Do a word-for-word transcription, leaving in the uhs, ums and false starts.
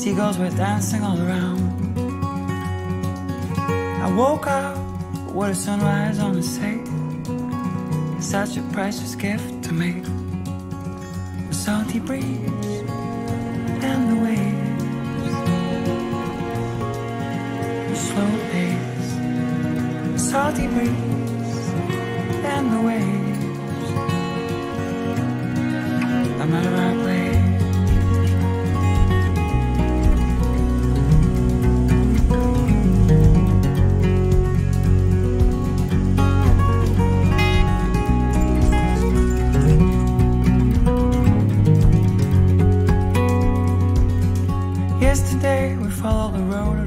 seagulls were dancing all around. I woke up with a sunrise on the sea. Such a precious gift to me. The salty breeze and the waves, the slow pace, the salty breeze and the waves. I'm at a right place. Yesterday we followed the road